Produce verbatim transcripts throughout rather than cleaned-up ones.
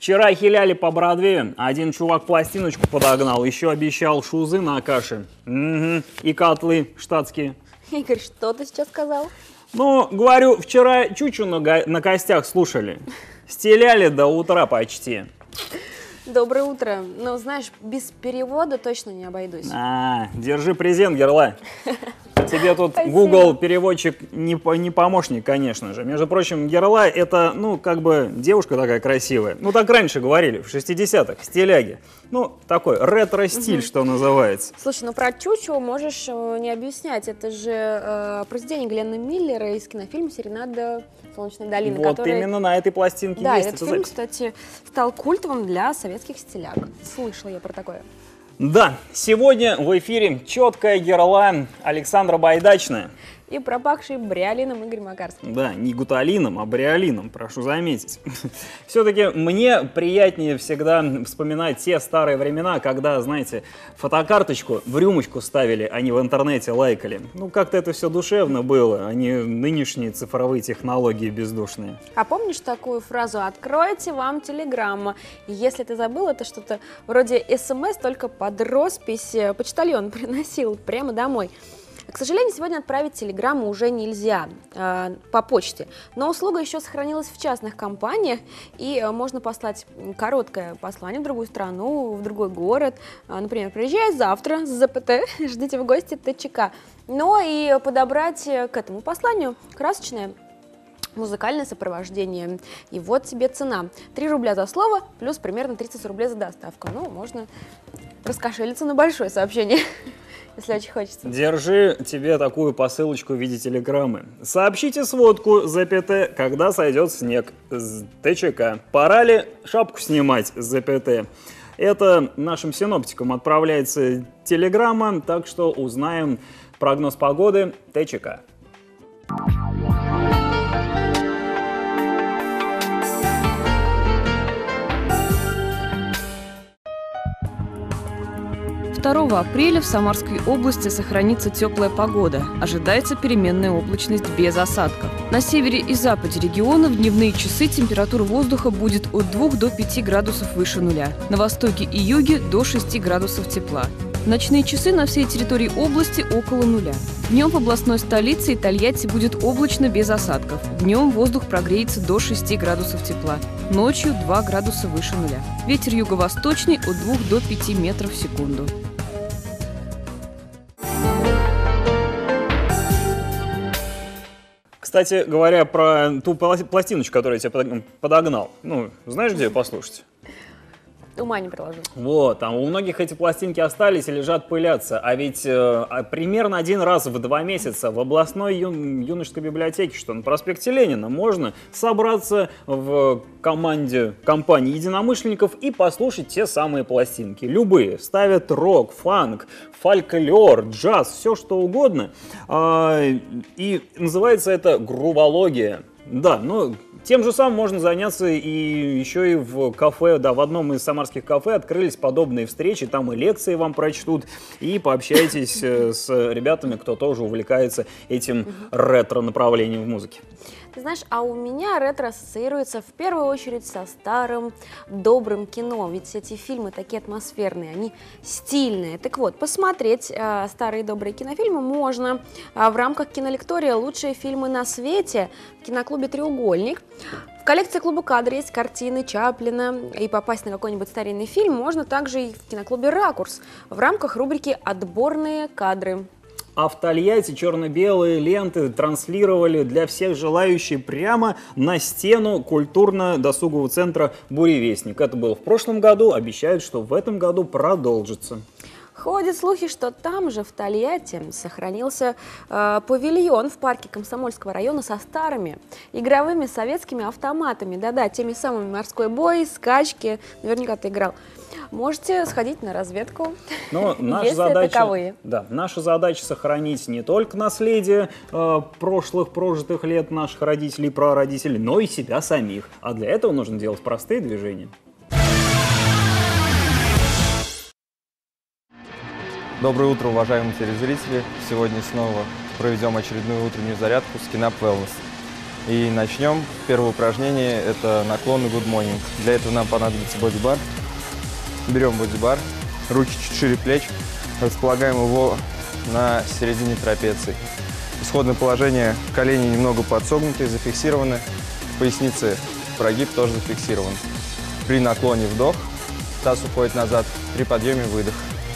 Вчера хиляли по Бродвею, один чувак пластиночку подогнал, еще обещал шузы на каше. Угу. И котлы штатские. Игорь, что ты сейчас сказал? Ну, говорю, вчера чучу на, на костях слушали. Стеляли до утра почти. Доброе утро. Ну, знаешь, без перевода точно не обойдусь. А, держи презент, Герла. Тебе тут Спасибо. Google переводчик не, не помощник, конечно же. Между прочим, Герла это, ну, как бы девушка такая красивая. Ну, так раньше говорили, в шестидесятых, стиляги. Ну, такой ретро-стиль, угу. что называется. Слушай, ну про чучу можешь не объяснять. Это же э, произведение Гленна Миллера из кинофильма «Серенада Солнечной долины». Вот который... именно на этой пластинке да, есть. Да, этот фильм, запись. Кстати, стал культовым для советских стиляг. Слышала я про такое. Да, сегодня в эфире четкая Герла Александра Байдачная. И пропахший бриолином Игорь Макарский. Да, не гуталином, а бриолином, прошу заметить. Все-таки мне приятнее всегда вспоминать те старые времена, когда, знаете, фотокарточку в рюмочку ставили, а не в интернете лайкали. Ну, как-то это все душевно было, а не нынешние цифровые технологии бездушные. А помнишь такую фразу «Откройте вам телеграмма»? Если ты забыл, это что-то вроде СМС, только под роспись почтальон приносил прямо домой. К сожалению, сегодня отправить телеграмму уже нельзя э, по почте, но услуга еще сохранилась в частных компаниях, и э, можно послать короткое послание в другую страну, в другой город. Э, например, приезжай завтра с ЗПТ, ждите в гости ТЧК. Но и подобрать к этому посланию красочное музыкальное сопровождение. И вот тебе цена. три рубля за слово, плюс примерно тридцать рублей за доставку. Ну, можно раскошелиться на большое сообщение. Если очень хочется. Держи тебе такую посылочку в виде телеграммы. Сообщите сводку ЗПТ, когда сойдет снег. ТЧК. Пора ли шапку снимать ЗПТ? Это нашим синоптикам отправляется телеграмма, так что узнаем прогноз погоды ТЧК. второго апреля в Самарской области сохранится теплая погода. Ожидается переменная облачность без осадков. На севере и западе региона в дневные часы температура воздуха будет от двух до пяти градусов выше нуля. На востоке и юге до шести градусов тепла. В ночные часы на всей территории области около нуля. Днем в областной столице и Тольятти будет облачно без осадков. Днем воздух прогреется до шести градусов тепла. Ночью два градуса выше нуля. Ветер юго-восточный от двух до пяти метров в секунду. Кстати говоря, про ту пластиночку, которую я тебе подогнал. Ну, знаешь, где ее послушать? Ума не приложу. Вот, там у многих эти пластинки остались и лежат пылятся. А ведь э, примерно один раз в два месяца в областной ю, юношеской библиотеке, что на проспекте Ленина, можно собраться в команде компании единомышленников и послушать те самые пластинки. Любые. Ставят рок, фанк, фольклор, джаз, все что угодно. А, и называется это грувология. Да, ну... Тем же самым можно заняться и еще и в кафе, да, в одном из самарских кафе открылись подобные встречи, там и лекции вам прочтут, и пообщайтесь с ребятами, кто тоже увлекается этим ретро-направлением в музыке. Ты знаешь, а у меня ретро ассоциируется в первую очередь со старым добрым кино, ведь эти фильмы такие атмосферные, они стильные. Так вот, посмотреть э, старые добрые кинофильмы можно э, в рамках кинолектория «Лучшие фильмы на свете» в киноклубе «Треугольник». В коллекции клуба «Кадр» есть картины Чаплина, и попасть на какой-нибудь старинный фильм можно также и в киноклубе «Ракурс» в рамках рубрики «Отборные кадры». А в Тольятти черно-белые ленты транслировали для всех желающих прямо на стену культурно-досугового центра «Буревестник». Это было в прошлом году, обещают, что в этом году продолжится. Ходят слухи, что там же, в Тольятти, сохранился э, павильон в парке Комсомольского района со старыми игровыми советскими автоматами. Да-да, теми самыми «Морской бой», «Скачки». Наверняка ты играл. Можете сходить на разведку, Но наша если задача, таковые. Да, наша задача сохранить не только наследие э, прошлых прожитых лет наших родителей и прародителей, но и себя самих. А для этого нужно делать простые движения. Доброе утро, уважаемые телезрители! Сегодня снова проведем очередную утреннюю зарядку с Кинап Wellness. И начнем. Первое упражнение – это наклоны Good Morning. Для этого нам понадобится бодибар. Берем бодибар, руки чуть шире плеч, располагаем его на середине трапеции. Исходное положение: колени немного подсогнуты, зафиксированы, в пояснице прогиб тоже зафиксирован. При наклоне вдох, таз уходит назад, при подъеме выдох.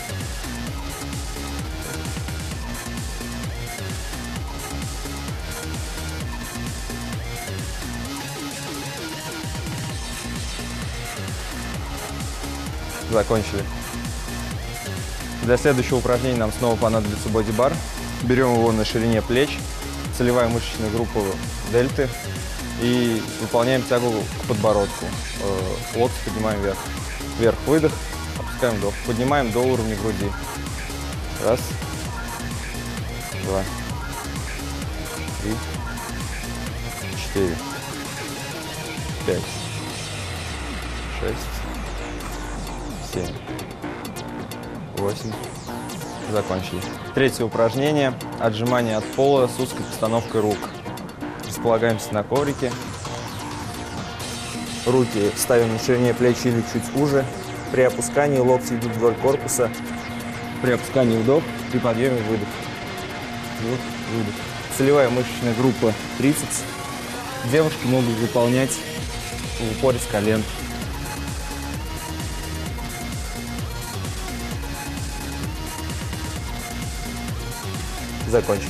Закончили. Для следующего упражнения нам снова понадобится бодибар. Берем его на ширине плеч, целевая мышечная группа дельты и выполняем тягу к подбородку. Локти поднимаем вверх. Вверх, выдох, опускаем вдох. Поднимаем до уровня груди. Раз, два, три, четыре, пять, шесть, семь, восемь. Закончили. Третье упражнение – отжимание от пола с узкой постановкой рук. Располагаемся на коврике. Руки ставим на ширине плеч или чуть уже. При опускании локти идут вдоль корпуса. При опускании вдох, при подъеме выдох. Вдох, выдох. Целевая мышечная группа трицепс. Девушки могут выполнять в упоре с колен. Закончили.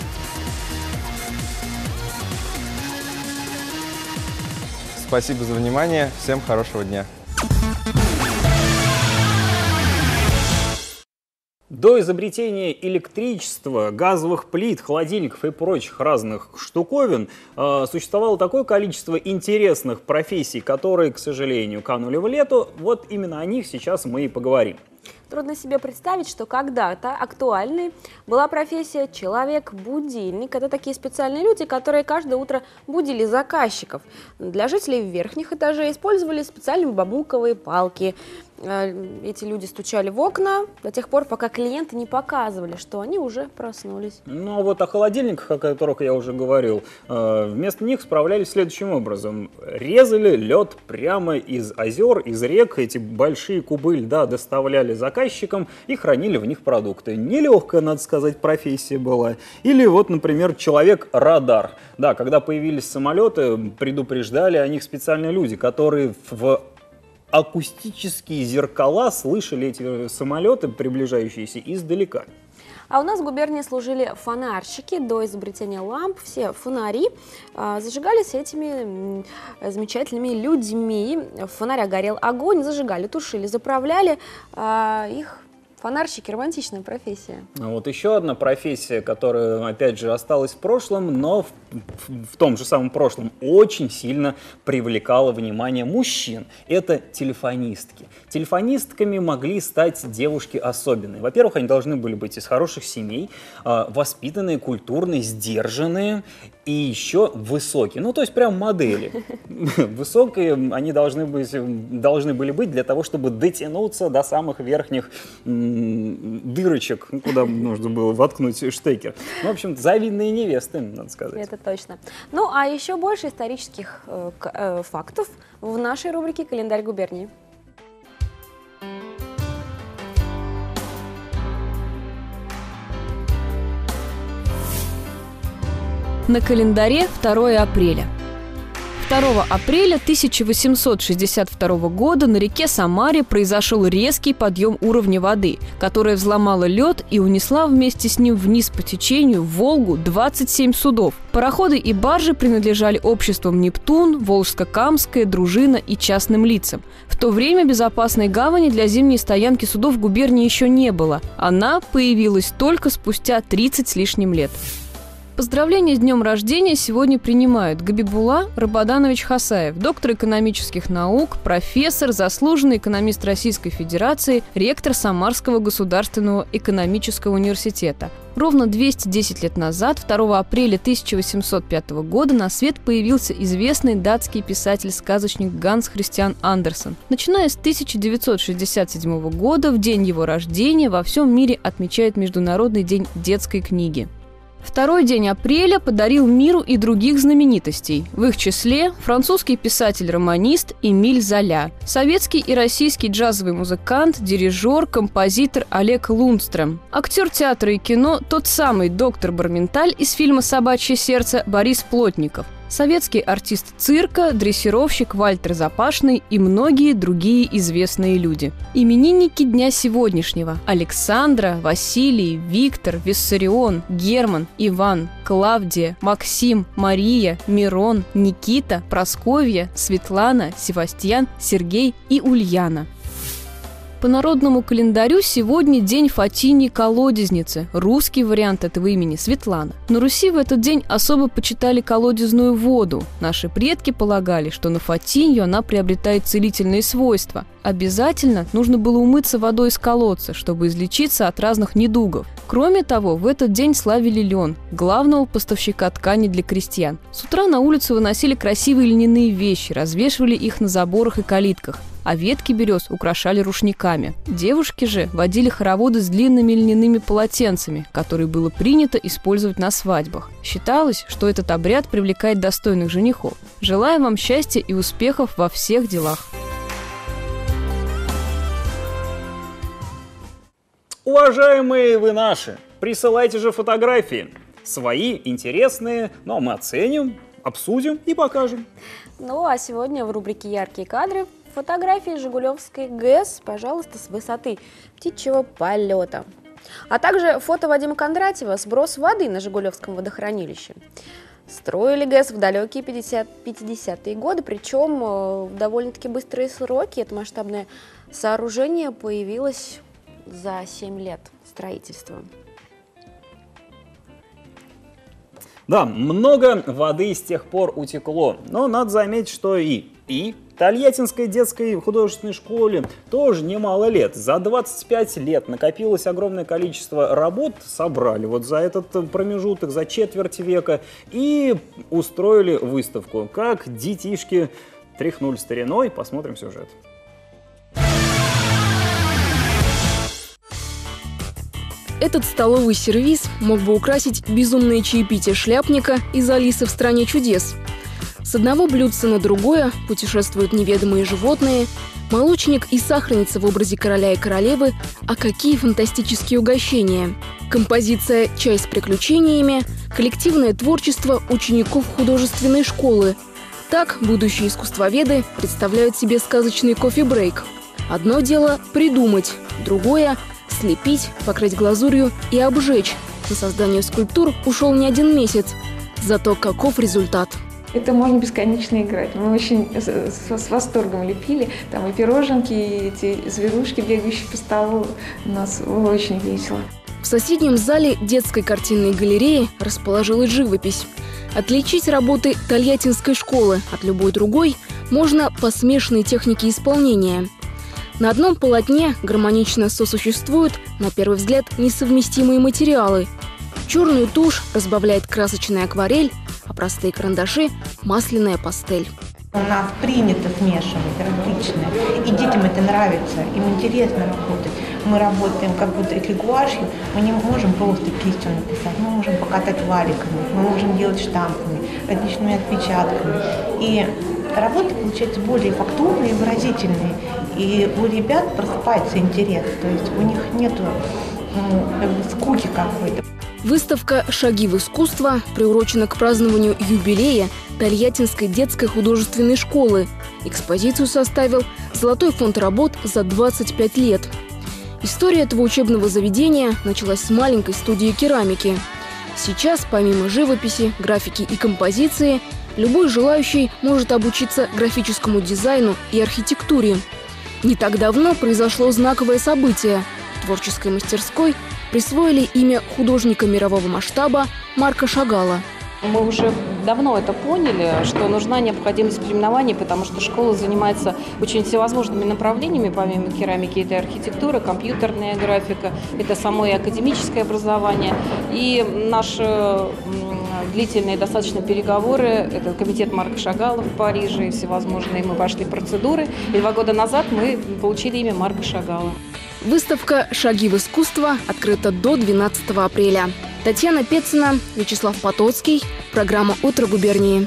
Спасибо за внимание. Всем хорошего дня. До изобретения электричества, газовых плит, холодильников и прочих разных штуковин э, существовало такое количество интересных профессий, которые, к сожалению, канули в лету. Вот именно о них сейчас мы и поговорим. Трудно себе представить, что когда-то актуальной была профессия человек-будильник. Это такие специальные люди, которые каждое утро будили заказчиков. Для жителей верхних этажей использовали специальные бамбуковые палки. Эти люди стучали в окна до тех пор, пока клиенты не показывали, что они уже проснулись. Ну а вот о холодильниках, о которых я уже говорил, вместо них справлялись следующим образом. Резали лед прямо из озер, из рек. Эти большие кубы льда доставляли заказчикам и хранили в них продукты. Нелегкая, надо сказать, профессия была. Или вот, например, человек-радар. Да, когда появились самолеты, предупреждали о них специальные люди, которые в акустические зеркала слышали эти самолеты, приближающиеся издалека. А у нас в губернии служили фонарщики. До изобретения ламп все фонари а, зажигались этими м, замечательными людьми. В фонарях горел огонь, зажигали, тушили, заправляли а, их. Фонарщики – романтичная профессия. Вот еще одна профессия, которая, опять же, осталась в прошлом, но в, в, в том же самом прошлом очень сильно привлекала внимание мужчин. Это телефонистки. Телефонистками могли стать девушки особенные. Во-первых, они должны были быть из хороших семей, воспитанные, культурные, сдержанные и еще высокие. Ну, то есть прям модели. Высокие они должны, быть, должны были быть для того, чтобы дотянуться до самых верхних дырочек, куда нужно было воткнуть штекер. Ну, в общем, завидные невесты, надо сказать. Это точно. Ну, а еще больше исторических э, э, фактов в нашей рубрике «Календарь губернии». На календаре второе апреля. второго апреля тысяча восемьсот шестьдесят второго года на реке Самаре произошел резкий подъем уровня воды, которая взломала лед и унесла вместе с ним вниз по течению в Волгу двадцать семь судов. Пароходы и баржи принадлежали обществам «Нептун», «Волжско-Камская», «Дружина» и частным лицам. В то время безопасной гавани для зимней стоянки судов в губернии еще не было. Она появилась только спустя тридцать с лишним лет. Поздравления с днем рождения сегодня принимают Габибулла Рабаданович Хасаев, доктор экономических наук, профессор, заслуженный экономист Российской Федерации, ректор Самарского государственного экономического университета. Ровно двести десять лет назад, второго апреля тысяча восемьсот пятого года, на свет появился известный датский писатель-сказочник Ганс Христиан Андерсен. Начиная с тысяча девятьсот шестьдесят седьмого года, в день его рождения во всем мире отмечают Международный день детской книги. Второй день апреля подарил миру и других знаменитостей. В их числе французский писатель-романист Эмиль Золя, советский и российский джазовый музыкант, дирижер, композитор Олег Лундстрем, актер театра и кино, тот самый доктор Барменталь из фильма «Собачье сердце» Борис Плотников, советский артист цирка, дрессировщик Вальтер Запашный и многие другие известные люди. Именинники дня сегодняшнего – Александра, Василий, Виктор, Виссарион, Герман, Иван, Клавдия, Максим, Мария, Мирон, Никита, Просковья, Светлана, Севастьян, Сергей и Ульяна. По народному календарю сегодня день Фатиньи-колодезницы, русский вариант этого имени – Светлана. На Руси в этот день особо почитали колодезную воду. Наши предки полагали, что на Фатинью она приобретает целительные свойства. Обязательно нужно было умыться водой из колодца, чтобы излечиться от разных недугов. Кроме того, в этот день славили лен, главного поставщика ткани для крестьян. С утра на улицу выносили красивые льняные вещи, развешивали их на заборах и калитках, а ветки берез украшали рушниками. Девушки же водили хороводы с длинными льняными полотенцами, которые было принято использовать на свадьбах. Считалось, что этот обряд привлекает достойных женихов. Желаю вам счастья и успехов во всех делах. Уважаемые вы наши, присылайте же фотографии. Свои, интересные, но мы оценим, обсудим и покажем. Ну а сегодня в рубрике «Яркие кадры» фотографии Жигулевской ГЭС, пожалуйста, с высоты птичьего полета. А также фото Вадима Кондратьева «Сброс воды на Жигулевском водохранилище». Строили ГЭС в далекие пятидесятые годы, причем в довольно-таки быстрые сроки. Это масштабное сооружение появилось за семь лет строительства. Да, много воды с тех пор утекло, но надо заметить, что и, и Тольяттинской детской художественной школе тоже немало лет. За двадцать пять лет накопилось огромное количество работ, собрали вот за этот промежуток, за четверть века, и устроили выставку. Как детишки тряхнули стариной, посмотрим сюжет. Этот столовый сервиз мог бы украсить безумное чаепитие шляпника из «Алисы в стране чудес». С одного блюдца на другое путешествуют неведомые животные, молочник и сахарница в образе короля и королевы, а какие фантастические угощения! Композиция «Чай с приключениями», коллективное творчество учеников художественной школы. Так будущие искусствоведы представляют себе сказочный кофе-брейк. Одно дело – придумать, другое – слепить, покрыть глазурью и обжечь. На создание скульптур ушел не один месяц. Зато каков результат? Это можно бесконечно играть. Мы очень с, с восторгом лепили. Там и пироженки, и эти зверушки, бегающие по столу. У нас было очень весело. В соседнем зале детской картинной галереи расположилась живопись. Отличить работы Тольяттинской школы от любой другой можно по смешанной технике исполнения. На одном полотне гармонично сосуществуют, на первый взгляд, несовместимые материалы. Черную тушь разбавляет красочная акварель, а простые карандаши – масляная пастель. У нас принято смешивать различные, и детям это нравится, им интересно работать. Мы работаем как будто если гуашью, мы не можем просто кистью написать, мы можем покатать валиками, мы можем делать штампами, различными отпечатками. И работы получаются более фактурные, выразительные, и у ребят просыпается интерес, то есть у них нету ну, как бы скуки какой-то. Выставка «Шаги в искусство» приурочена к празднованию юбилея Тольяттинской детской художественной школы. Экспозицию составил Золотой фонд работ за двадцать пять лет. История этого учебного заведения началась с маленькой студии керамики. Сейчас, помимо живописи, графики и композиции, любой желающий может обучиться графическому дизайну и архитектуре. Не так давно произошло знаковое событие. Творческой мастерской присвоили имя художника мирового масштаба Марка Шагала. Мы уже давно это поняли, что нужна необходимость переименования, потому что школа занимается очень всевозможными направлениями, помимо керамики, это архитектура, компьютерная графика, это само и академическое образование. И наши длительные достаточно переговоры, это комитет Марка Шагала в Париже и всевозможные, мы пошли процедуры. И два года назад мы получили имя Марка Шагала. Выставка «Шаги в искусство» открыта до двенадцатого апреля. Татьяна Пецина, Вячеслав Потоцкий. Программа «Утро губернии».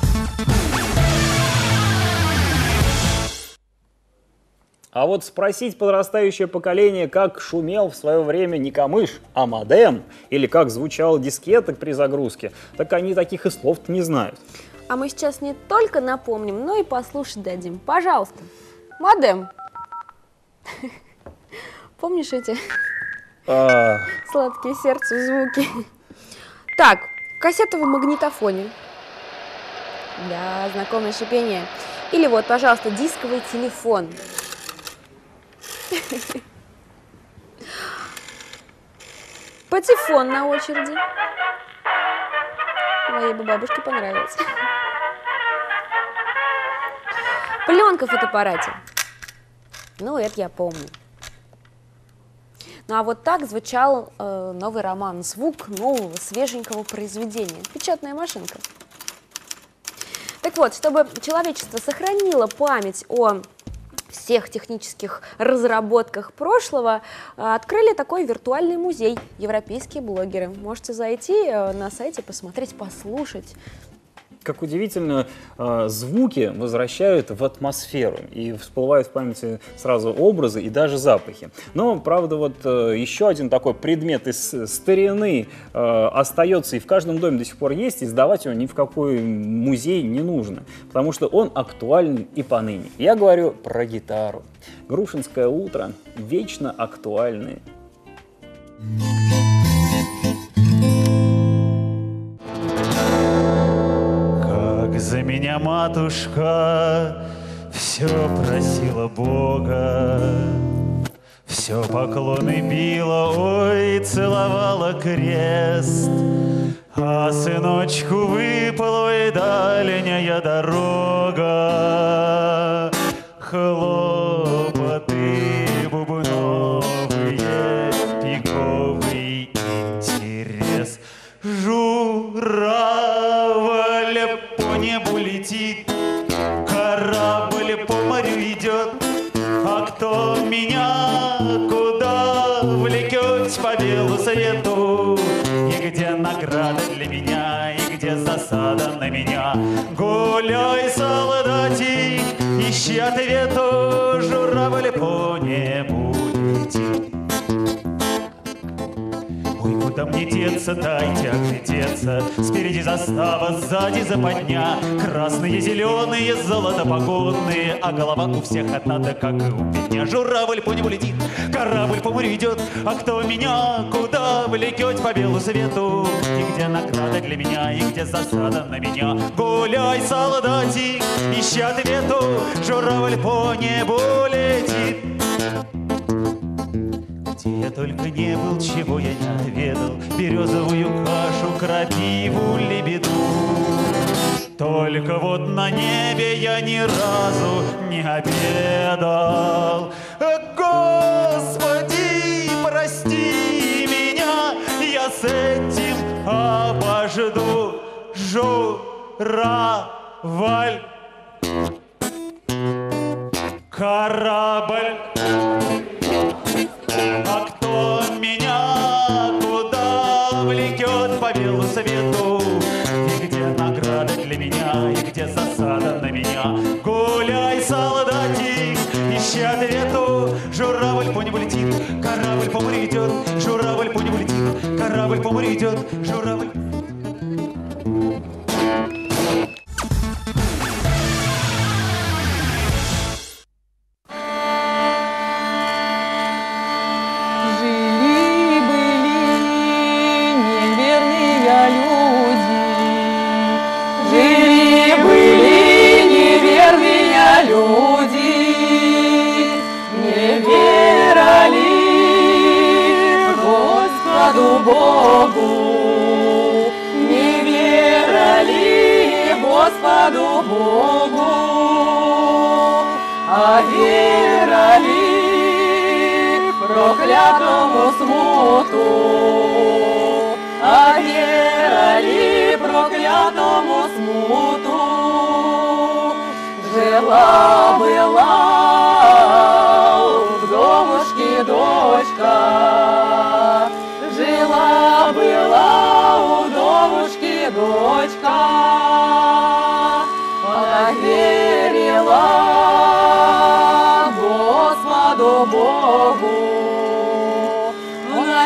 А вот спросить подрастающее поколение, как шумел в свое время не камыш, а модем, или как звучал дискеток при загрузке, так они таких и слов-то не знают. А мы сейчас не только напомним, но и послушать дадим. Пожалуйста, модем. Помнишь эти А... сладкие сердцу звуки? Так, кассета в магнитофоне. Да, знакомое шипение. Или вот, пожалуйста, дисковый телефон. Патефон на очереди. Моей бы бабушке понравилось. Пленка в фотоаппарате. Ну, это я помню. Ну, а вот так звучал э, новый роман. Звук нового, свеженького произведения. Печатная машинка. Так вот, чтобы человечество сохранило память о всех технических разработках прошлого, открыли такой виртуальный музей «Европейские блогеры». Можете зайти на сайте, посмотреть, послушать. Как удивительно, звуки возвращают в атмосферу, и всплывают в памяти сразу образы и даже запахи. Но, правда, вот еще один такой предмет из старины остается, и в каждом доме до сих пор есть, и сдавать его ни в какой музей не нужно, потому что он актуален и поныне. Я говорю про гитару. Грушинское утро вечно актуальны. За меня матушка все просила Бога, все поклоны била, ой, целовала крест. А сыночку выпала, ой, дальняя дорога, хлопоты бубновые, пиковый интерес. Журавль по небу летит, корабль по морю идет, а кто меня куда влекет по белу свету? И где награда для меня, и где засада на меня? Гуляй, солдатик, ищи ответу, журавль по небу летит. Куда мне деться, дайте оглядеться. Спереди застава, сзади западня, красные, зеленые, золотопогонные, а голова у всех одна, да как и у меня. Журавль по небу летит, корабль по морю идет, а кто меня куда влекет по белу свету? И где награда для меня, и где засада на меня? Гуляй, солдатик, ищи ответу, журавль по небу летит. Где я только не был, чего я не отведал, березовую кашу, крапиву, лебеду. Только вот на небе я ни разу не обедал. Господи, прости меня, я с этим обожду. Журавль, корабль. А кто меня куда влекет по белу свету? И где награда для меня, и где засада на меня? Гуляй, солдатик, ищи ответу. Журавль по небу летит, корабль по морю идет. Журавль по небу летит, корабль по морю идет. Журавль. Богу, не верили Господу Богу, а верили проклятому смуту, а верили проклятому смуту. Жила-была вдовушки дочка, жила-была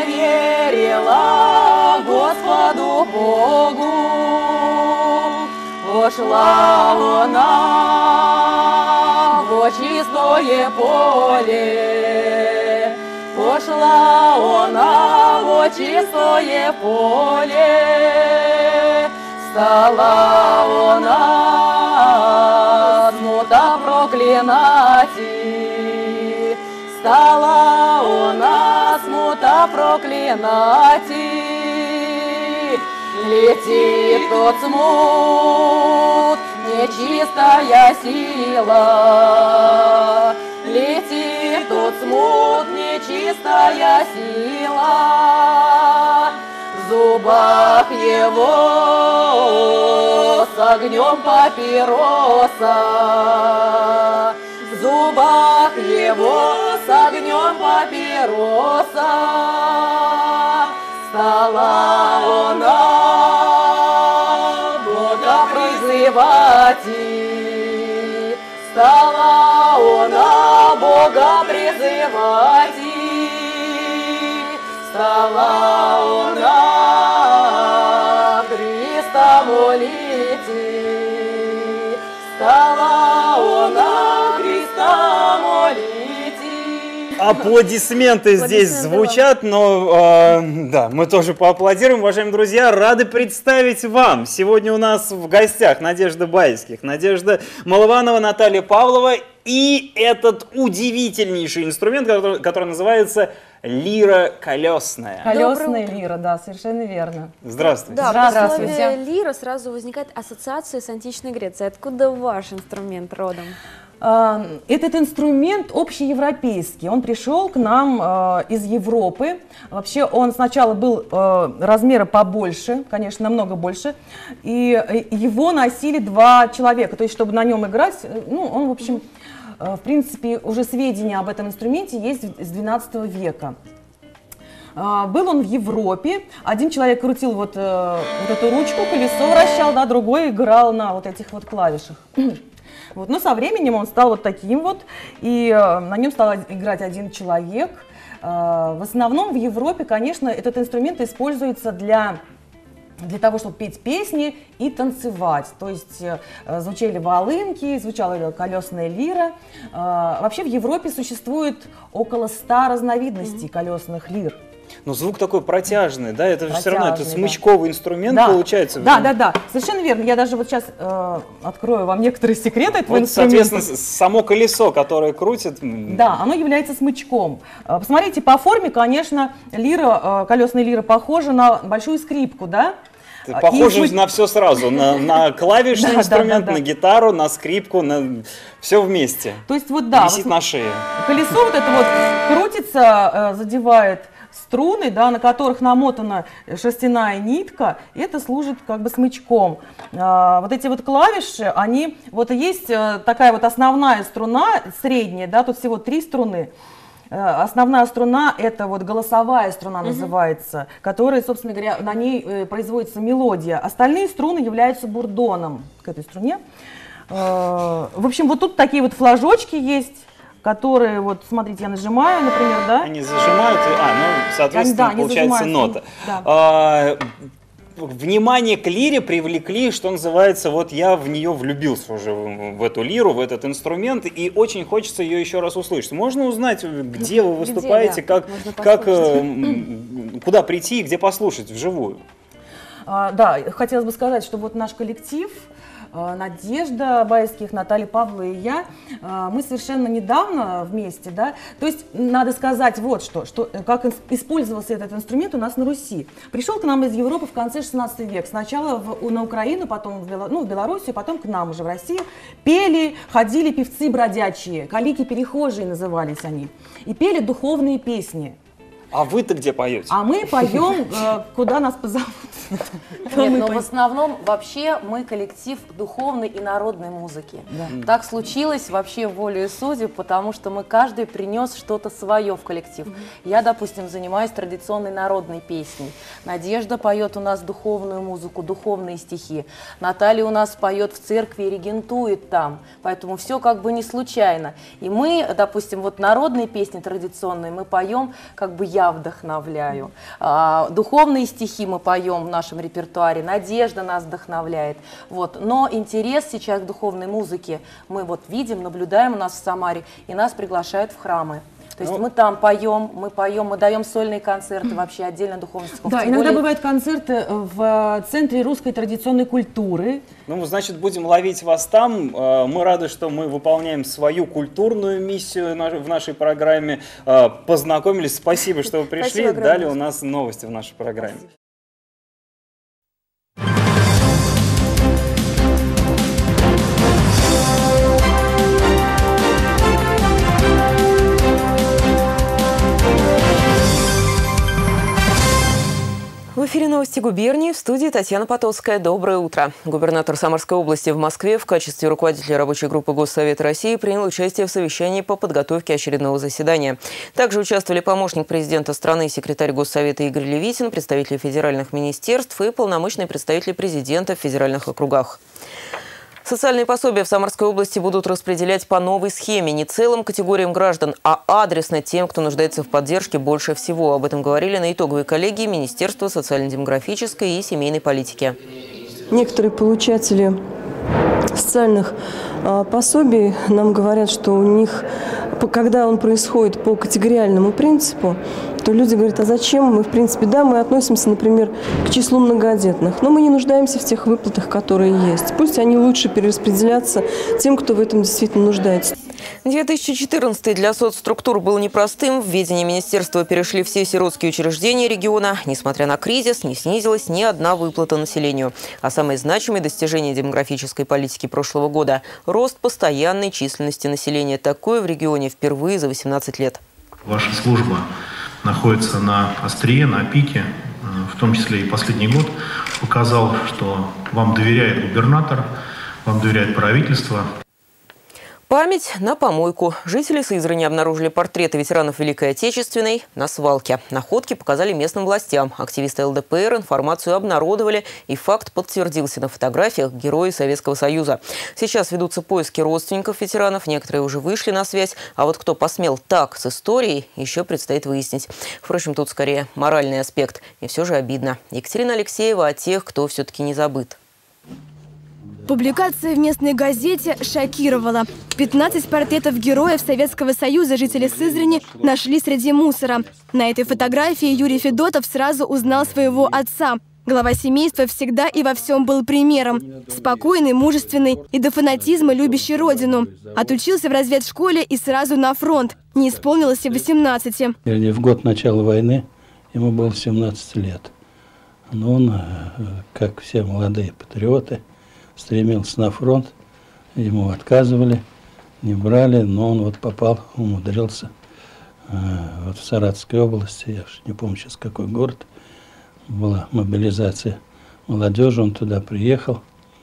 поверила Господу Богу. Пошла она во чистое поле, пошла она во чистое поле, стала она смута проклинати, стала она смута проклинати. Летит тот смут, нечистая сила, летит тот смут, нечистая сила, в зубах его с огнем папироса, в зубах его с огнем папироса. Стала она Бога призывать, стала она Бога призывать, стала она Христа молить, стала она Христа молить. Аплодисменты здесь звучат, но э, да, мы тоже поаплодируем, уважаемые друзья. Рады представить вам. Сегодня у нас в гостях Надежда Байских, Надежда Малованова, Наталья Павлова и этот удивительнейший инструмент, который, который называется лира колесная. Колесная лира, да, совершенно верно. Здравствуйте. Да, Здравствуйте. в слове лира сразу возникает ассоциация с античной Грецией. Откуда ваш инструмент родом? Этот инструмент общеевропейский, он пришел к нам э, из Европы. Вообще он сначала был э, размера побольше, конечно, намного больше, и его носили два человека, то есть чтобы на нем играть, ну, он, в общем, э, в принципе, уже сведения об этом инструменте есть с двенадцатого века. Uh, был он в Европе, один человек крутил вот, uh, вот эту ручку, колесо вращал, да, другой играл на вот этих вот клавишах. Вот. Но со временем он стал вот таким вот, и uh, на нем стал играть один человек. Uh, в основном в Европе, конечно, этот инструмент используется для, для того, чтобы петь песни и танцевать. То есть uh, звучали волынки, звучала колесная лира. Uh, вообще в Европе существует около ста разновидностей mm-hmm. колесных лир. Но звук такой протяжный, да, это же все равно это Протяжный, смычковый инструмент да. получается. Да, да, да, совершенно верно. Я даже вот сейчас э, открою вам некоторые секреты этого вот, инструмента. соответственно, само колесо, которое крутит. Да, оно является смычком. Посмотрите, по форме, конечно, лира, колесная лира похожа на большую скрипку, да? Похоже и... на все сразу, на, на клавишный инструмент, да, да, да. на гитару, на скрипку, на все вместе. То есть вот да, висит вот, на шее. Колесо вот это вот крутится, задевает струны, да, на которых намотана шерстяная нитка, и это служит как бы смычком. А, вот эти вот клавиши, они, вот есть такая вот основная струна, средняя, да, тут всего три струны. Основная струна — это вот голосовая струна uh-huh. называется, которая, собственно говоря, на ней э, производится мелодия. Остальные струны являются бурдоном к этой струне. Э, в общем, вот тут такие вот флажочки есть, которые, вот, смотрите, я нажимаю, например, да? Они зажимают, а, ну, соответственно, да, получается нота. Да. А, внимание к лире привлекли, что называется, вот я в нее влюбился уже, в, в эту лиру, в этот инструмент, и очень хочется ее еще раз услышать. Можно узнать, где вы выступаете, где, да, как, как, куда прийти и где послушать вживую? А, да, хотелось бы сказать, что вот наш коллектив, Надежда Байских, Наталья Павлова и я, мы совершенно недавно вместе, да, то есть надо сказать вот что, что как использовался этот инструмент у нас на Руси. Пришел к нам из Европы в конце шестнадцатого века, сначала в, на Украину, потом в, Бело, ну, в Белоруссию, потом к нам уже в Россию, пели, ходили певцы бродячие, калики-перехожие назывались они, и пели духовные песни. А вы-то где поете? А мы поем, куда нас позовут. Нет, но в основном вообще мы коллектив духовной и народной музыки. Да. Так случилось вообще волею судеб, потому что мы каждый принес что-то свое в коллектив. Mm-hmm. Я, допустим, занимаюсь традиционной народной песней. Надежда поет у нас духовную музыку, духовные стихи. Наталья у нас поет в церкви и регентует там. Поэтому все как бы не случайно. И мы, допустим, вот народные песни традиционные мы поем как бы я я вдохновляю. А, духовные стихи мы поем в нашем репертуаре, Надежда нас вдохновляет. Вот. Но интерес сейчас к духовной музыке мы вот видим, наблюдаем у нас в Самаре, и нас приглашают в храмы. То есть ну, мы там поем, мы поем, мы даем сольные концерты, вообще отдельно духовенского. Да, иногда более... бывают концерты в Центре русской традиционной культуры. Ну, значит, будем ловить вас там. Мы рады, что мы выполняем свою культурную миссию в нашей программе. Познакомились. Спасибо, что вы пришли. Далее у нас новости в нашей программе. В эфире новости губернии, в студии Татьяна Потоцкая. Доброе утро. Губернатор Самарской области в Москве в качестве руководителя рабочей группы Госсовета России принял участие в совещании по подготовке очередного заседания. Также участвовали помощник президента страны, секретарь Госсовета Игорь Левитин, представители федеральных министерств и полномочные представители президента в федеральных округах. Социальные пособия в Самарской области будут распределять по новой схеме не целым категориям граждан, а адресно тем, кто нуждается в поддержке больше всего. Об этом говорили на итоговой коллегии Министерства социально-демографической и семейной политики. Некоторые получатели социальных а, пособий нам говорят, что у них, когда он происходит по категориальному принципу, то люди говорят, а зачем? Мы, в принципе, да, мы относимся, например, к числу многодетных, но мы не нуждаемся в тех выплатах, которые есть. Пусть они лучше перераспределятся тем, кто в этом действительно нуждается. две тысячи четырнадцатый для соцструктур был непростым. В ведение министерства перешли все сиротские учреждения региона. Несмотря на кризис, не снизилась ни одна выплата населению. А самые значимые достижения демографической политики прошлого года – рост постоянной численности населения. Такое в регионе впервые за восемнадцать лет. Ваша служба находится на острие, на пике, в том числе и последний год, показал, что вам доверяет губернатор, вам доверяет правительство. Память на помойку. Жители Сызрани обнаружили портреты ветеранов Великой Отечественной на свалке. Находки показали местным властям. Активисты эл дэ пэ эр информацию обнародовали, и факт подтвердился на фотографиях Герои Советского Союза. Сейчас ведутся поиски родственников ветеранов. Некоторые уже вышли на связь. А вот кто посмел так с историей, еще предстоит выяснить. Впрочем, тут скорее моральный аспект. И все же обидно. Екатерина Алексеева о тех, кто все-таки не забыт. Публикация в местной газете шокировала. пятнадцать портретов героев Советского Союза жители Сызрани нашли среди мусора. На этой фотографии Юрий Федотов сразу узнал своего отца. Глава семейства всегда и во всем был примером. Спокойный, мужественный и до фанатизма любящий родину. Отучился в разведшколе и сразу на фронт. Не исполнилось и восемнадцати. В год начала войны ему было семнадцать лет. Но он, как все молодые патриоты, стремился на фронт, ему отказывали, не брали, но он вот попал, умудрился э, вот в Саратовской области, я уж не помню сейчас какой город, была мобилизация молодежи, он туда приехал,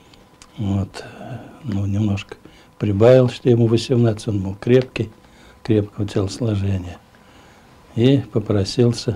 вот, ну, немножко прибавил, что ему восемнадцать, он был крепкий, крепкого телосложения, и попросился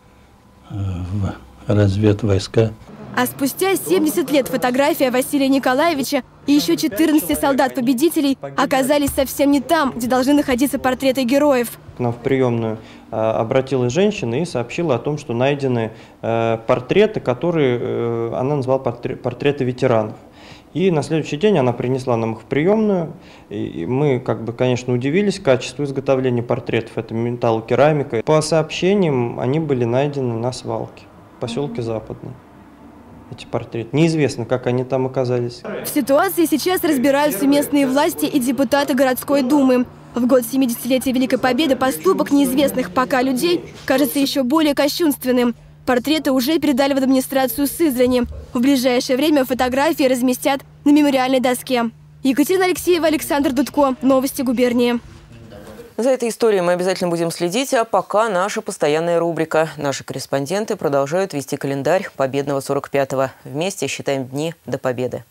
э, в разведвойска. А спустя семьдесят лет фотография Василия Николаевича и еще четырнадцати солдат-победителей оказались совсем не там, где должны находиться портреты героев. К нам в приемную э, обратилась женщина и сообщила о том, что найдены э, портреты, которые э, она назвала портрет, портреты ветеранов. И на следующий день она принесла нам их в приемную. И мы, как бы, конечно, удивились качеству изготовления портретов. Это металлокерамика. По сообщениям, они были найдены на свалке в поселке Западный. Эти портреты. Неизвестно, как они там оказались. В ситуации сейчас разбираются местные власти и депутаты городской думы. В год семидесятилетия Великой Победы поступок неизвестных пока людей кажется еще более кощунственным. Портреты уже передали в администрацию Сызрани. В ближайшее время фотографии разместят на мемориальной доске. Екатерина Алексеева, Александр Дудко. Новости губернии. За этой историей мы обязательно будем следить, а пока наша постоянная рубрика. Наши корреспонденты продолжают вести календарь победного сорок пятого. Вместе считаем дни до победы.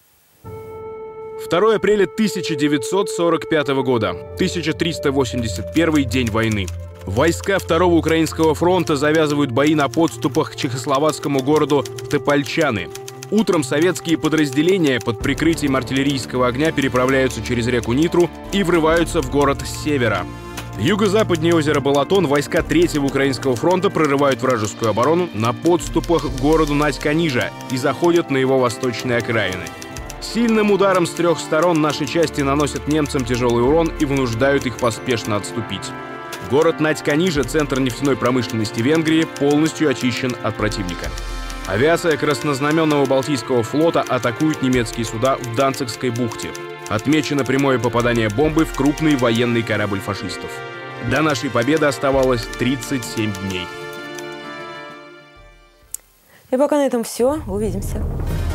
второе апреля тысяча девятьсот сорок пятого года. тысяча триста восемьдесят первый день войны. Войска Второго Украинского фронта завязывают бои на подступах к чехословацкому городу Топольчаны. Утром советские подразделения под прикрытием артиллерийского огня переправляются через реку Нитру и врываются в город с севера. Юго-западнее озера Балатон войска Третьего Украинского фронта прорывают вражескую оборону на подступах к городу Надь-Канижа и заходят на его восточные окраины. Сильным ударом с трех сторон наши части наносят немцам тяжелый урон и вынуждают их поспешно отступить. Город Надь-Канижа, центр нефтяной промышленности Венгрии, полностью очищен от противника. Авиация Краснознаменного Балтийского флота атакует немецкие суда в Данцигской бухте. Отмечено прямое попадание бомбы в крупный военный корабль фашистов. До нашей победы оставалось тридцать семь дней. И пока на этом все. Увидимся.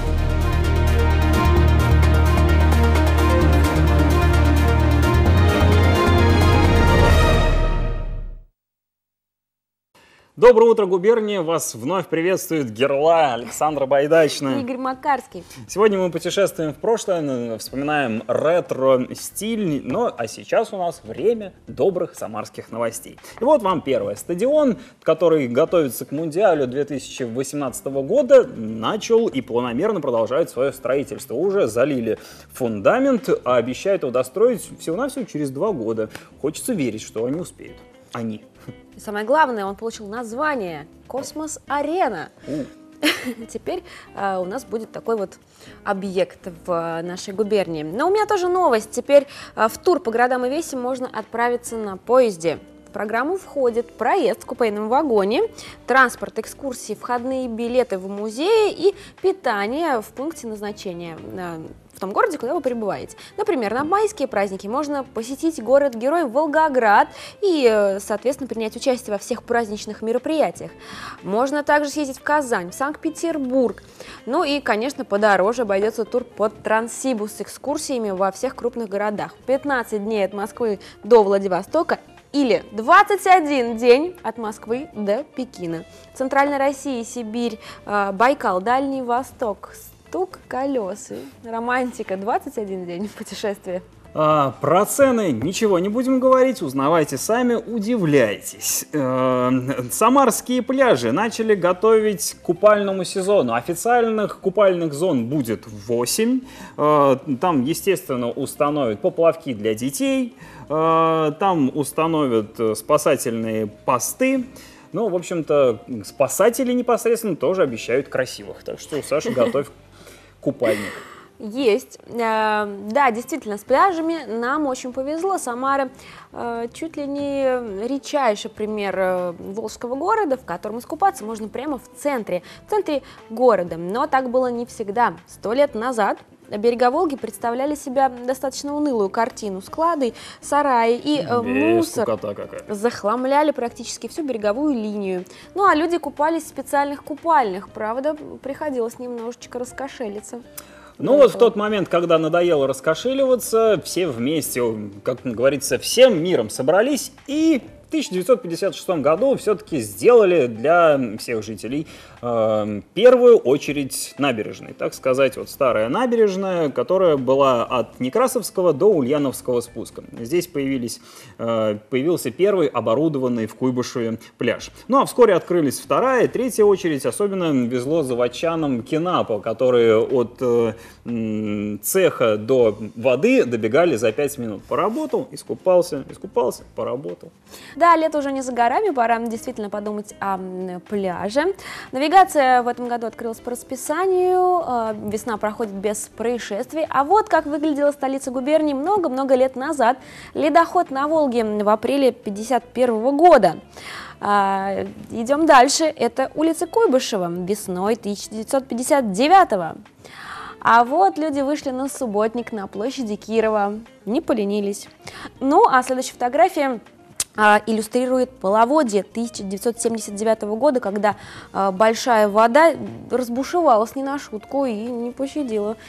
Доброе утро, губерния! Вас вновь приветствует Герла Александра Байдачна. Игорь Макарский. Сегодня мы путешествуем в прошлое, вспоминаем ретро-стиль, но а сейчас у нас время добрых самарских новостей. И вот вам первое. Стадион, который готовится к Мундиалю две тысячи восемнадцатого года, начал и планомерно продолжает свое строительство. Уже залили фундамент, а обещают его достроить всего-навсего через два года. Хочется верить, что они успеют. Они. И самое главное, он получил название «Космос-арена». Теперь э, у нас будет такой вот объект в э, нашей губернии. Но у меня тоже новость. Теперь э, в тур по городам и весям можно отправиться на поезде. В программу входит проезд в купейном вагоне, транспорт, экскурсии, входные билеты в музее и питание в пункте назначения э, в том городе, куда вы прибываете. Например, на майские праздники можно посетить город-герой Волгоград и, соответственно, принять участие во всех праздничных мероприятиях. Можно также съездить в Казань, в Санкт-Петербург. Ну и, конечно, подороже обойдется тур под Транссибу с экскурсиями во всех крупных городах. пятнадцать дней от Москвы до Владивостока или двадцать один день от Москвы до Пекина. Центральная Россия, Сибирь, Байкал, Дальний Восток. Стук колес и романтика. двадцать один день путешествия. А, про цены ничего не будем говорить, узнавайте сами, удивляйтесь. Э, самарские пляжи начали готовить к купальному сезону. Официальных купальных зон будет восемь. Э, там, естественно, установят поплавки для детей, э, там установят спасательные посты. Ну, в общем-то, спасатели непосредственно тоже обещают красивых. Так что, Саша, готовь купальник. Есть. Да, действительно, с пляжами нам очень повезло. Самара чуть ли не редчайший пример волжского города, в котором искупаться можно прямо в центре, в центре города. Но так было не всегда. Сто лет назад берега Волги представляли себя достаточно унылую картину. Склады, сараи и э, мусор захламляли практически всю береговую линию. Ну а люди купались в специальных купальнях. Правда, приходилось немножечко раскошелиться. Ну вот в тот момент, когда надоело раскошеливаться, все вместе, как говорится, всем миром собрались и в тысяча девятьсот пятьдесят шестом году все-таки сделали для всех жителей э, первую очередь набережной. Так сказать, вот старая набережная, которая была от Некрасовского до Ульяновского спуска. Здесь появились, э, появился первый оборудованный в Куйбышеве пляж. Ну а вскоре открылись вторая и третья очередь. Особенно везло заводчанам Кинапо, которые от э, цеха до воды добегали за пять минут. Поработал, искупался, искупался, поработал. Да, лето уже не за горами, пора действительно подумать о пляже. Навигация в этом году открылась по расписанию, весна проходит без происшествий. А вот как выглядела столица губернии много-много лет назад. Ледоход на Волге в апреле пятьдесят первого года. А, идем дальше. Это улица Куйбышева весной тысяча девятьсот пятьдесят девятого. А вот люди вышли на субботник на площади Кирова. Не поленились. Ну, а следующая фотография иллюстрирует половодье тысяча девятьсот семьдесят девятого года, когда э, большая вода разбушевалась не на шутку и не пощадила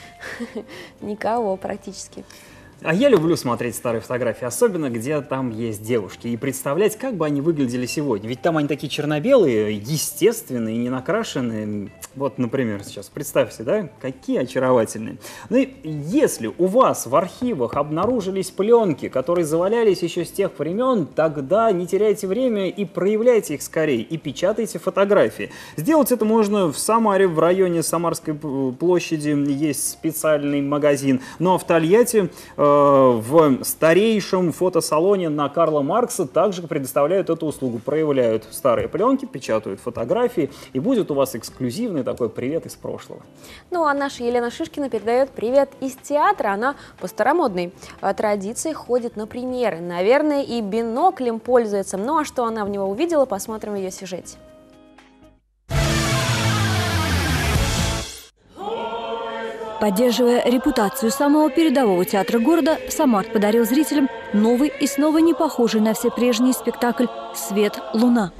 никого практически. А я люблю смотреть старые фотографии, особенно где там есть девушки, и представлять, как бы они выглядели сегодня. Ведь там они такие черно-белые, естественные, не накрашенные. Вот, например, сейчас представьте, да, какие очаровательные. Ну и если у вас в архивах обнаружились пленки, которые завалялись еще с тех времен, тогда не теряйте время и проявляйте их скорее, и печатайте фотографии. Сделать это можно в Самаре, в районе Самарской площади есть специальный магазин. Ну а в Тольятти, э, в старейшем фотосалоне на Карла Маркса также предоставляют эту услугу. Проявляют старые пленки, печатают фотографии, и будет у вас эксклюзивный такой привет из прошлого. Ну а наша Елена Шишкина передает привет из театра. Она по старомодной традиции ходит на премьеры. Наверное, и биноклем пользуется. Ну а что она в него увидела, посмотрим в ее сюжете. Поддерживая репутацию самого передового театра города, Самарт подарил зрителям новый и снова не похожий на все прежние спектакль «Свет. Луна».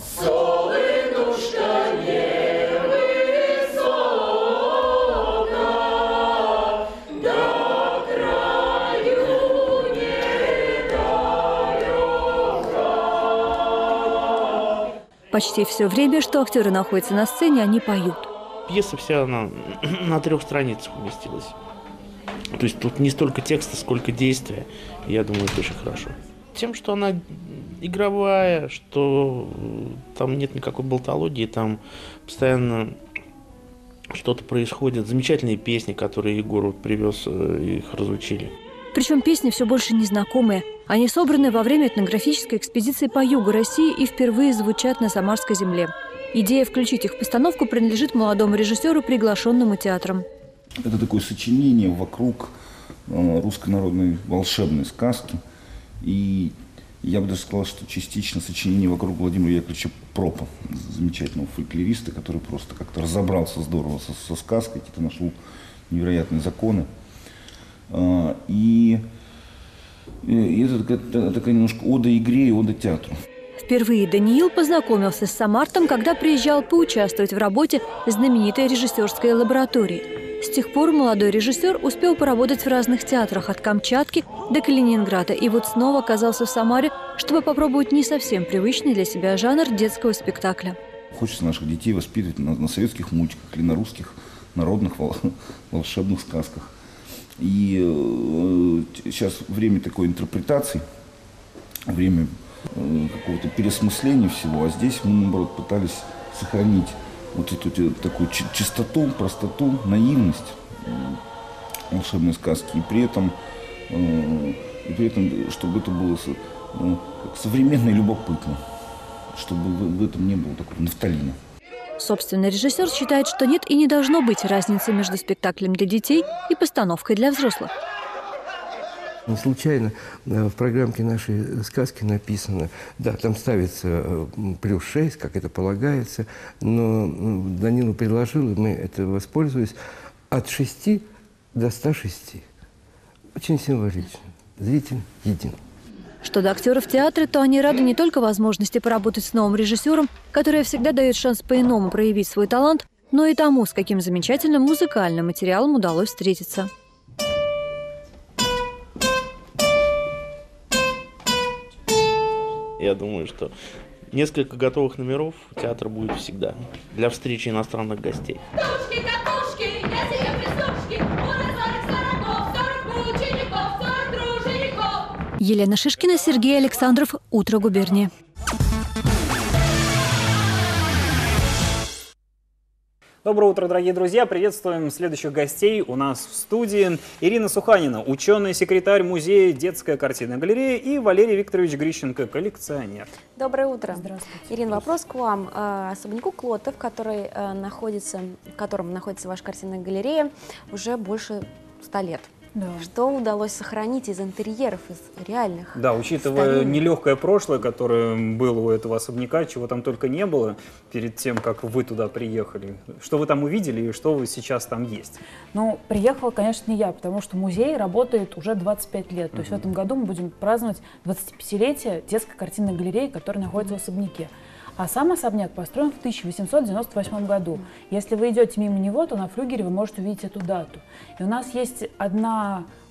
Почти все время, что актеры находятся на сцене, они поют. Пьеса вся она на трех страницах уместилась. То есть тут не столько текста, сколько действия. Я думаю, это очень хорошо. Тем, что она игровая, что там нет никакой болтологии, там постоянно что-то происходит. Замечательные песни, которые Егор вот привез, их разучили. Причем песни все больше незнакомые. Они собраны во время этнографической экспедиции по югу России и впервые звучат на Самарской земле. Идея включить их в постановку принадлежит молодому режиссеру, приглашенному театром. Это такое сочинение вокруг э, русской народной волшебной сказки. И я бы даже сказал, что частично сочинение вокруг Владимира Яковлевича Пропа, замечательного фольклориста, который просто как-то разобрался здорово со, со сказкой, какие-то нашел невероятные законы. Э, и, и это такая, такая немножко ода игре и ода театру. Впервые Даниил познакомился с Самартом, когда приезжал поучаствовать в работе знаменитой режиссерской лаборатории. С тех пор молодой режиссер успел поработать в разных театрах от Камчатки до Калининграда и вот снова оказался в Самаре, чтобы попробовать не совсем привычный для себя жанр детского спектакля. Хочется наших детей воспитывать на, на советских мультиках или на русских народных вол, волшебных сказках. И э, сейчас время такой интерпретации, время какого-то переосмысления всего, а здесь мы, наоборот, пытались сохранить вот эту, эту такую чистоту, простоту, наивность волшебной сказки, и при этом, и при этом чтобы это было современно и любопытно, чтобы в этом не было такого нафталина. Собственно, режиссер считает, что нет и не должно быть разницы между спектаклем для детей и постановкой для взрослых. Не случайно в программке нашей сказки написано, да, там ставится плюс шесть, как это полагается, но Данилу предложил, и мы это воспользовались, от шести до ста шести. Очень символично. Зритель един. Что до актеров театра, то они рады не только возможности поработать с новым режиссером, который всегда дает шанс по-иному проявить свой талант, но и тому, с каким замечательным музыкальным материалом удалось встретиться. Я думаю, что несколько готовых номеров театра будет всегда для встречи иностранных гостей. Елена Шишкина, Сергей Александров. Утро губернии. Доброе утро, дорогие друзья! Приветствуем следующих гостей у нас в студии. Ирина Суханина, ученый-секретарь музея «Детская картинная галерея», и Валерий Викторович Грищенко, коллекционер. Доброе утро. Здравствуйте. Ирина, вопрос к вам. Особняку Клотов, который находится, в котором находится ваша картинная галерея, уже больше ста лет. Да. Что удалось сохранить из интерьеров, из реальных? Да, учитывая старинных нелегкое прошлое, которое было у этого особняка, чего там только не было перед тем, как вы туда приехали. Что вы там увидели и что вы сейчас там есть? Ну, приехала, конечно, не я, потому что музей работает уже двадцать пять лет. То есть в этом году мы будем праздновать двадцатипятилетие детской картинной галереи, которая находится в особняке. А сам особняк построен в тысяча восемьсот девяносто восьмом году. Если вы идете мимо него, то на флюгере вы можете увидеть эту дату. И у нас есть одна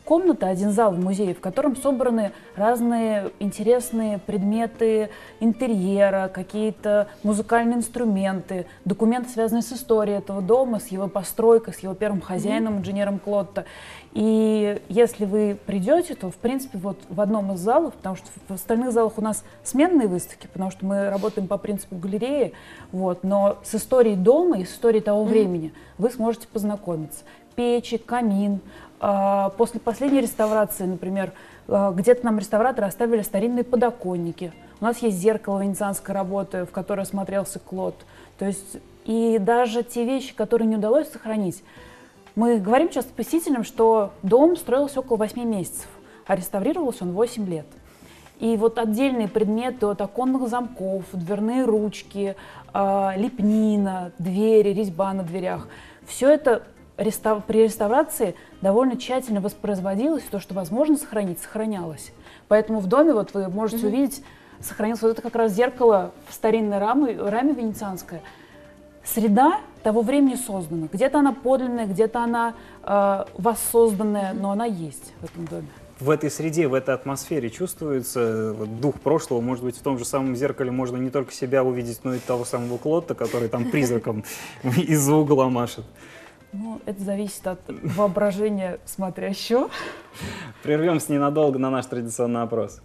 комната, один зал в музее, в котором собраны разные интересные предметы интерьера, какие-то музыкальные инструменты, документы, связанные с историей этого дома, с его постройкой, с его первым хозяином, инженером Клотто. И если вы придете, то, в принципе, вот в одном из залов, потому что в остальных залах у нас сменные выставки, потому что мы работаем по принципу галереи, вот, но с историей дома и с историей того mm-hmm. времени вы сможете познакомиться. Печи, камин. После последней реставрации, например, где-то нам реставраторы оставили старинные подоконники. У нас есть зеркало венецианской работы, в которое смотрелся Клод. То есть и даже те вещи, которые не удалось сохранить. Мы говорим часто посетителям, что дом строился около восьми месяцев, а реставрировался он восемь лет. И вот отдельные предметы от оконных замков, дверные ручки, лепнина, двери, резьба на дверях, все это Рестав... при реставрации довольно тщательно воспроизводилось, то, что возможно сохранить, сохранялось. Поэтому в доме вот вы можете mm-hmm. увидеть, сохранилось вот это как раз зеркало в старинной раме, раме венецианское. Среда того времени создана. Где-то она подлинная, где-то она э, воссозданная, но она есть в этом доме. В этой среде, в этой атмосфере чувствуется дух прошлого. Может быть, в том же самом зеркале можно не только себя увидеть, но и того самого Клотто, который там призраком из-за угла машет. Ну, это зависит от воображения смотрящего. Прервемся ненадолго на наш традиционный опрос.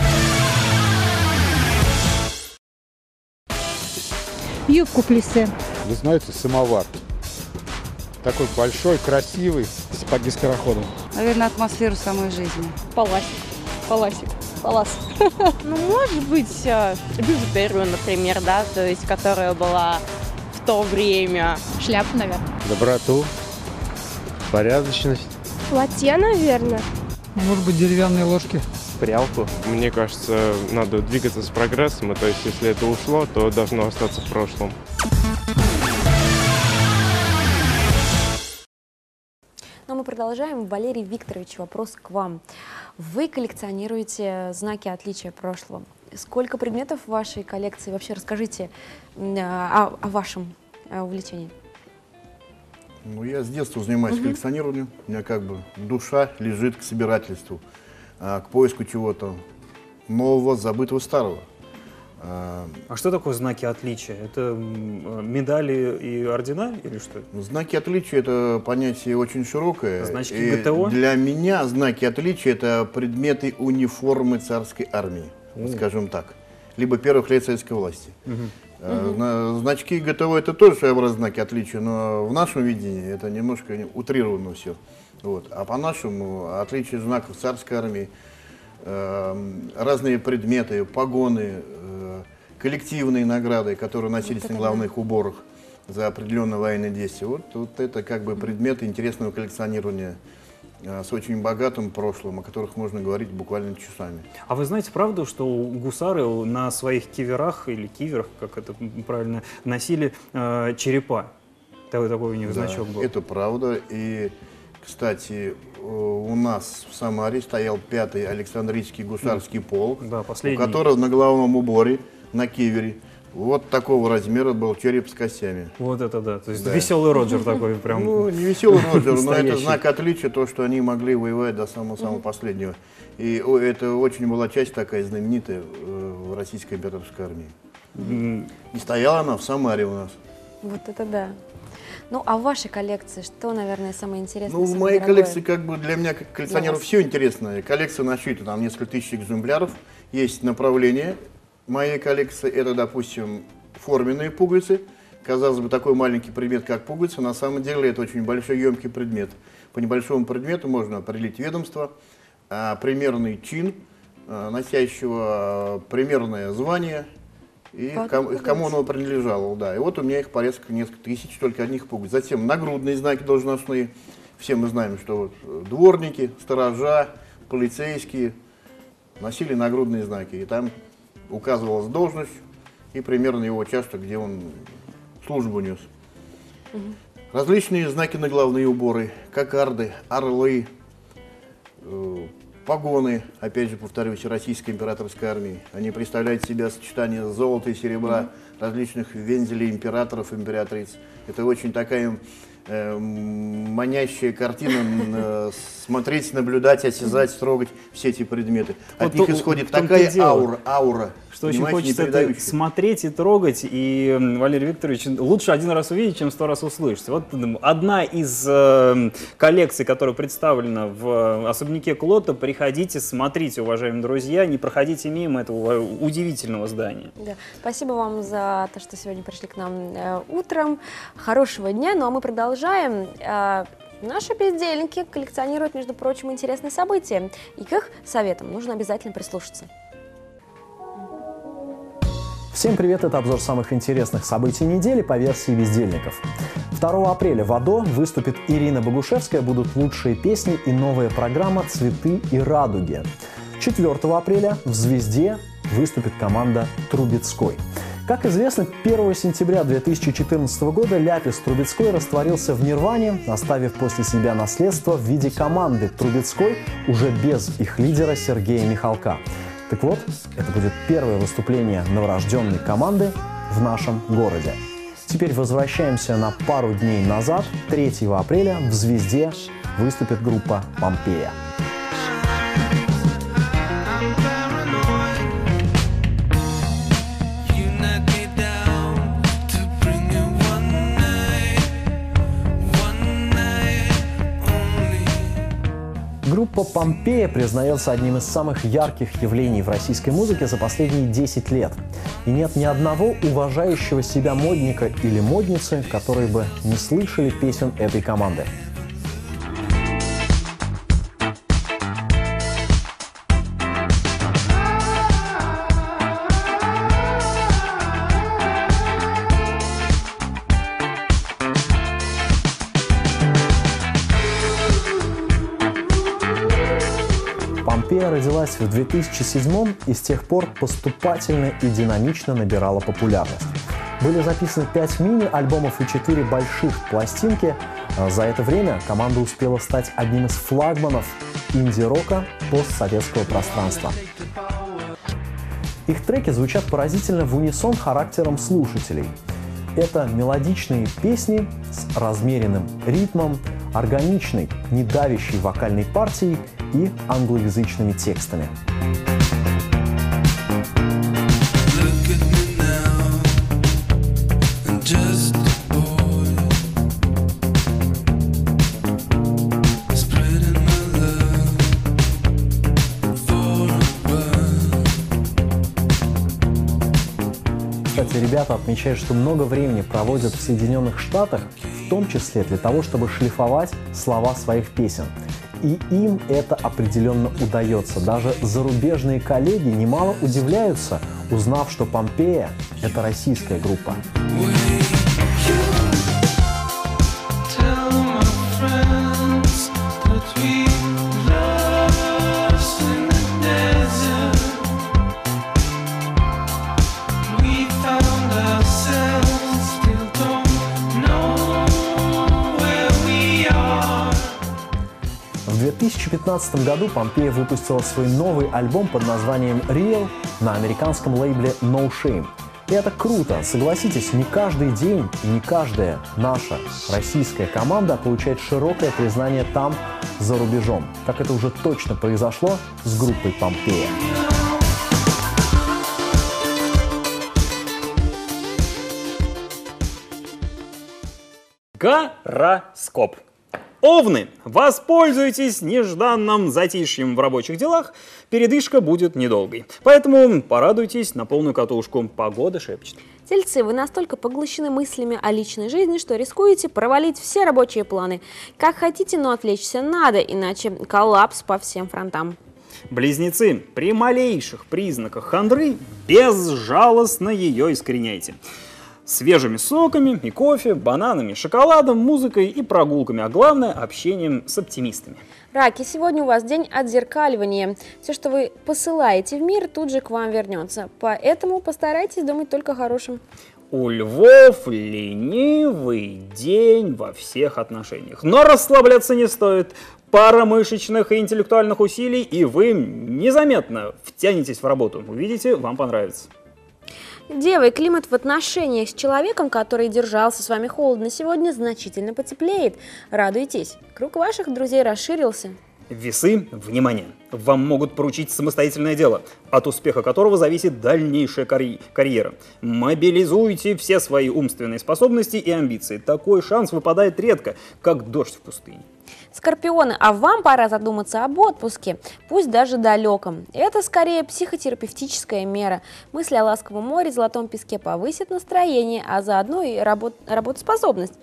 Юбку плиссе. Вы знаете, самовар. Такой большой, красивый. Сапоги скороходом. Наверное, атмосферу самой жизни. Паласик. Паласик. Палас. Ну, может быть, бижутерию, например, да, то есть, которая была в то время. Шляпу, наверное. Доброту, порядочность. Платье, наверное. Может быть, деревянные ложки. Прялку. Мне кажется, надо двигаться с прогрессом, и то есть, если это ушло, то должно остаться в прошлом. Но мы продолжаем. Валерий Викторович, вопрос к вам. Вы коллекционируете знаки отличия прошлого. Сколько предметов в вашей коллекции? Вообще расскажите о, о вашем увлечении. Ну, я с детства занимаюсь угу. коллекционированием. У меня как бы душа лежит к собирательству, к поиску чего-то нового, забытого, старого. А что такое знаки отличия? Это медали и ордена или что? Знаки отличия — это понятие очень широкое. Значки и ГТО? Для меня знаки отличия — это предметы униформы царской армии, mm. скажем так, либо первых лет советской власти. Mm-hmm. Mm-hmm. Значки ГТО — это тоже своеобразные знаки отличия, но в нашем видении это немножко утрировано все. Вот. А по-нашему отличие знаков царской армии, разные предметы, погоны, коллективные награды, которые носились вот на главных да. уборах за определенные военные действия. Вот, вот это как бы предметы интересного коллекционирования с очень богатым прошлым, о которых можно говорить буквально часами. А вы знаете правду, что гусары на своих киверах или киверах, как это правильно, носили э, черепа? Такой, такой у них да, значок был. Это правда. И, кстати, у нас в Самаре стоял пятый Александрийский гусарский полк, да, у которого на головном уборе, на кивере, вот такого размера был череп с костями. Вот это да, то есть да. веселый Роджер такой прям. Ну, не веселый Роджер, но это знак отличия, то, что они могли воевать до самого-самого последнего. И это очень была часть такая знаменитая в российской императорской армии. И стояла она в Самаре у нас. Вот это да. Ну, а в вашей коллекции что, наверное, самое интересное? Ну, в моей дорогое? коллекции, как бы, для меня, как коллекционера, все интересно. Коллекция насчитывает там несколько тысяч экземпляров. Есть направление моей коллекции. Это, допустим, форменные пуговицы. Казалось бы, такой маленький предмет, как пуговица, на самом деле это очень большой емкий предмет. По небольшому предмету можно определить ведомство, примерный чин, носящего примерное звание, и кому, кому он принадлежал, да. И вот у меня их порядка несколько тысяч, только одних пуговиц. Затем нагрудные знаки должностные. Все мы знаем, что вот дворники, сторожа, полицейские носили нагрудные знаки. И там указывалась должность и примерно его участок, где он службу нес. Угу. Различные знаки на головные уборы, кокарды, орлы, э, погоны, опять же, повторюсь, российской императорской армии. Они представляют себя сочетание золота и серебра, различных вензелей императоров, императриц. Это очень такая э, манящая картина, э, смотреть, наблюдать, осязать, трогать все эти предметы. От Вот них исходит в том-то такая и дело, аура, аура, что очень понимаете, хочется это непередающая. смотреть и трогать, и, м, Валерий Викторович, лучше один раз увидеть, чем сто раз услышать. Вот м, одна из э, коллекций, которая представлена в особняке Клотта. Приходите, смотрите, уважаемые друзья, не проходите мимо этого удивительного здания. Да. Спасибо вам за то, что сегодня пришли к нам э, утром. Хорошего дня. Ну а мы продолжаем. Э, Наши бездельники коллекционируют, между прочим, интересные события. И к их советам нужно обязательно прислушаться. Всем привет, это обзор самых интересных событий недели по версии бездельников. второго апреля в АДО выступит Ирина Богушевская, будут лучшие песни и новая программа «Цветы и радуги». четвёртого апреля в «Звезде» выступит команда Трубецкой. Как известно, первого сентября две тысячи четырнадцатого года Ляпис Трубецкой растворился в Нирване, оставив после себя наследство в виде команды Трубецкой уже без их лидера Сергея Михалка. Так вот, это будет первое выступление новорожденной команды в нашем городе. Теперь возвращаемся на пару дней назад. третьего апреля в «Звезде» выступит группа «Помпея». Группа «Помпея» признается одним из самых ярких явлений в российской музыке за последние десять лет. И нет ни одного уважающего себя модника или модницы, которые бы не слышали песен этой команды. «Помпея» родилась в две тысячи седьмом и с тех пор поступательно и динамично набирала популярность. Были записаны пять мини-альбомов и четыре больших пластинки. За это время команда успела стать одним из флагманов инди-рока постсоветского пространства. Их треки звучат поразительно в унисон характером слушателей. Это мелодичные песни с размеренным ритмом, органичной, не давящей вокальной партией и англоязычными текстами. Кстати, ребята отмечают, что много времени проводят в Соединенных Штатах, в том числе для того, чтобы шлифовать слова своих песен. И им это определенно удается. Даже зарубежные коллеги немало удивляются, узнав, что «Помпея» — это российская группа. В две тысячи пятнадцатом году «Помпея» выпустила свой новый альбом под названием «Real» на американском лейбле No Shame. И это круто. Согласитесь, не каждый день и не каждая наша российская команда получает широкое признание там, за рубежом, как это уже точно произошло с группой «Помпея». Гороскоп. Овны, воспользуйтесь нежданным затишьем в рабочих делах, передышка будет недолгой. Поэтому порадуйтесь на полную катушку, погода шепчет. Тельцы, вы настолько поглощены мыслями о личной жизни, что рискуете провалить все рабочие планы. Как хотите, но отвлечься надо, иначе коллапс по всем фронтам. Близнецы, при малейших признаках хандры безжалостно ее искореняйте. Свежими соками и кофе, бананами, шоколадом, музыкой и прогулками, а главное – общением с оптимистами. Раки, сегодня у вас день отзеркаливания. Все, что вы посылаете в мир, тут же к вам вернется. Поэтому постарайтесь думать только о хорошем. У львов ленивый день во всех отношениях. Но расслабляться не стоит. Пара мышечных и интеллектуальных усилий, и вы незаметно втянетесь в работу. Увидите, вам понравится. Девы, климат в отношениях с человеком, который держался с вами холодно, сегодня значительно потеплеет. Радуйтесь, круг ваших друзей расширился. Весы, внимание! Вам могут поручить самостоятельное дело, от успеха которого зависит дальнейшая карь- карьера. Мобилизуйте все свои умственные способности и амбиции. Такой шанс выпадает редко, как дождь в пустыне. Скорпионы, а вам пора задуматься об отпуске, пусть даже далеком. Это скорее психотерапевтическая мера. Мысли о ласковом море, золотом песке повысят настроение, а заодно и работ- работоспособность.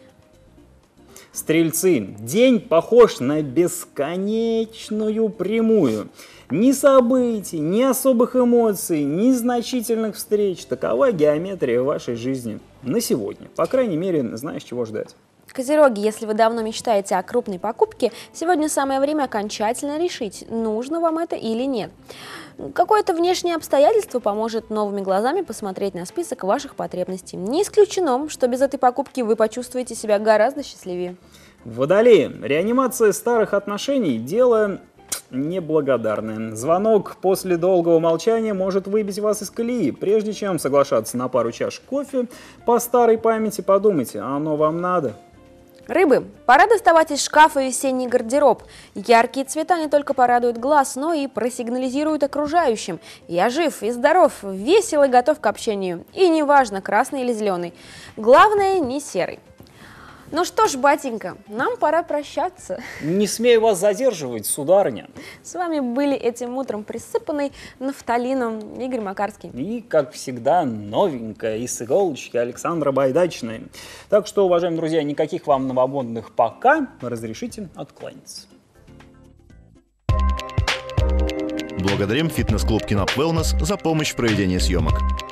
Стрельцы, день похож на бесконечную прямую. Ни событий, ни особых эмоций, ни значительных встреч. Такова геометрия вашей жизни на сегодня. По крайней мере, знаешь, чего ждать. Козероги, если вы давно мечтаете о крупной покупке, сегодня самое время окончательно решить, нужно вам это или нет. Какое-то внешнее обстоятельство поможет новыми глазами посмотреть на список ваших потребностей. Не исключено, что без этой покупки вы почувствуете себя гораздо счастливее. Водолеи, реанимация старых отношений – дело неблагодарное. Звонок после долгого молчания может выбить вас из колеи. Прежде чем соглашаться на пару чашек кофе, по старой памяти подумайте, оно вам надо? Рыбы, пора доставать из шкафа весенний гардероб. Яркие цвета не только порадуют глаз, но и просигнализируют окружающим. Я жив и здоров, весел и готов к общению. И неважно, красный или зеленый. Главное, не серый. Ну что ж, батенька, нам пора прощаться. Не смею вас задерживать, сударыня. С вами были этим утром присыпанный нафталином Игорь Макарский. И, как всегда, новенькая из иголочки Александра Байдачная. Так что, уважаемые друзья, никаких вам новомодных пока. Разрешите откланяться. Благодарим фитнес-клуб Кинап Wellness за помощь в проведении съемок.